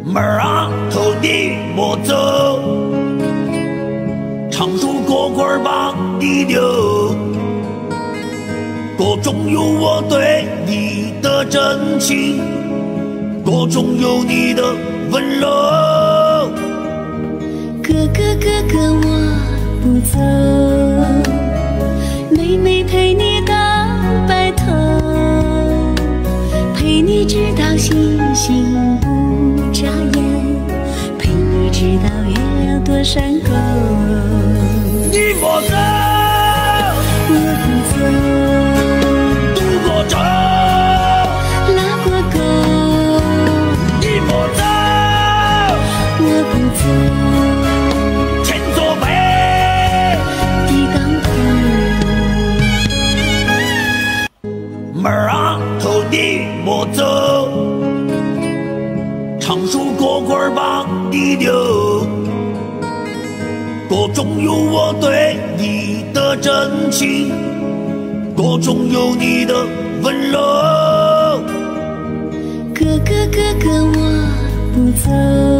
妹儿啊，头你莫走，长树果果把你留，歌中有我对你的真情，歌中有你的温柔。 哥哥哥哥我不走，妹妹陪你到白头，陪你直到星星不眨眼，陪你直到月亮躲山沟。 你莫走， 我不走， 渡过舟， 拉过沟。 你莫走， 我不走， 前座背， 地当头。 妹儿啊，头你莫走，长树果果把你留，歌中有我对你的真情，歌中有你的温柔。 哥哥哥哥我不走。